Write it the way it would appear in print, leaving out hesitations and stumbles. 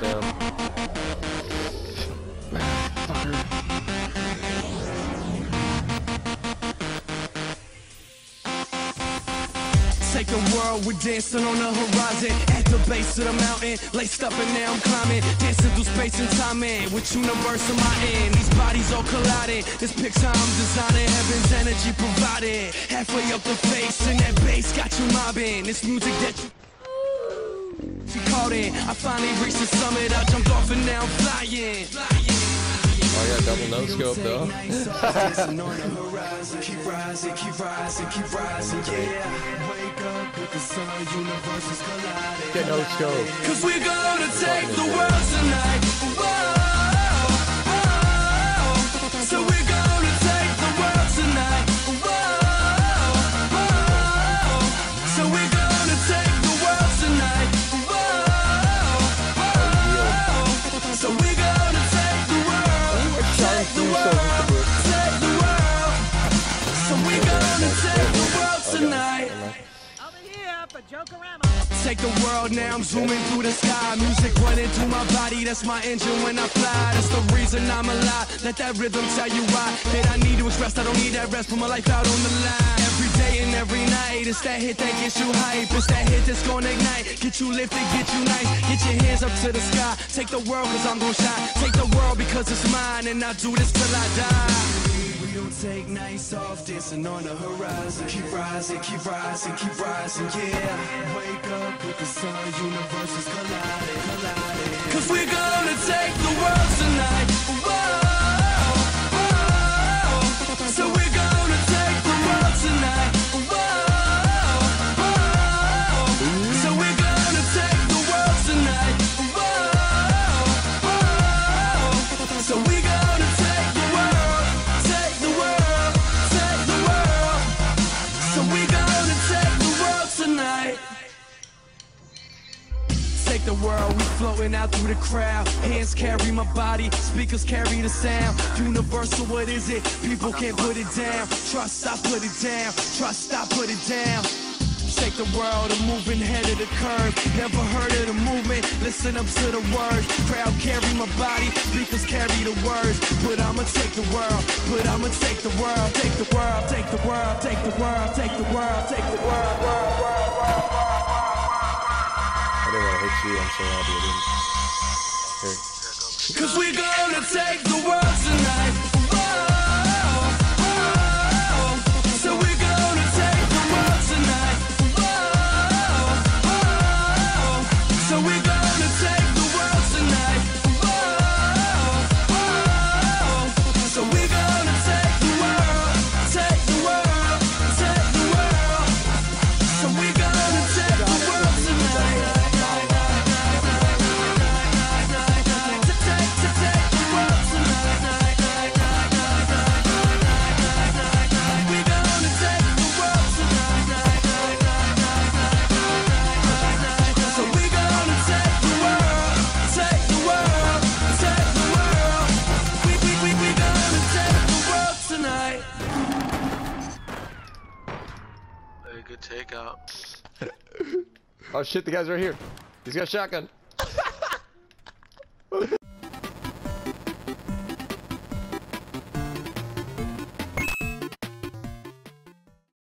down. Take the world, we're dancing on the horizon. At the base of the mountain, laced up and now I'm climbing. Dancing through space and time, man, with universe in my end. These bodies all colliding. This picture I'm designing, heaven's energy provided. Halfway up the face, and that bass got you mobbing. This music that you caught in. I finally reached the summit, I jumped off and now I'm flying. Oh, I got double no scope though. Keep rising, keep rising, keep rising, yeah. Wake up with the sun, universe is colliding. Get no scope. Cause we're gonna take the world tonight. Whoa, whoa. So we're gonna take the world tonight. Whoa, whoa. So we're gonna take the world tonight. Whoa, whoa. So we're gonna take the world. Take the world. Take the world. So we're gonna take the world tonight. Take the world now, I'm zooming through the sky. Music running through my body, that's my engine when I fly. That's the reason I'm alive, let that rhythm tell you why. That I need to express, I don't need that rest, put my life out on the line. Every day and every night, it's that hit that gets you hype. It's that hit that's gonna ignite, get you lifted, get you nice. Get your hands up to the sky, take the world cause I'm gonna shine. Take the world because it's mine, and I do this till I die. Take nights off, dancing on the horizon. Keep rising, keep rising, keep rising, yeah. Wake up with the sun, universe is colliding, colliding. Cause we're gonna take the world tonight. Whoa, whoa. So we're gonna take the world tonight. Whoa, whoa. So we're gonna take the world tonight. Whoa, whoa. So we're gonna take the world. Take the world, take the world. So we gonna take the world tonight. Take the world, we floating out through the crowd. Hands carry my body, speakers carry the sound. Universal, what is it? People can't put it down. Trust, I put it down. Trust, I put it down. Shake the world, I'm moving head of the curve. Never heard of the movement, listen up to the words. Crowd carry my body, speakers carry the words. But I'ma take the world, but I'ma take the world. Take the world, take the world, take the world, take the world, take the world, I didn't want to hit you, I'm so happy I didn't. Here. Cause we're gonna take the world tonight. Whoa, whoa. So we're gonna take the world tonight. So we're gonna take the world tonight. Whoa, whoa. So we're gonna take the world, take the world, take the world. So we're gonna take the world tonight. Take the world tonight. We're gonna take the world tonight. So we gonna take the world, take the world, take the world. We gonna take the world tonight. Very good takeout. Oh shit, the guy's right here. He's got a shotgun.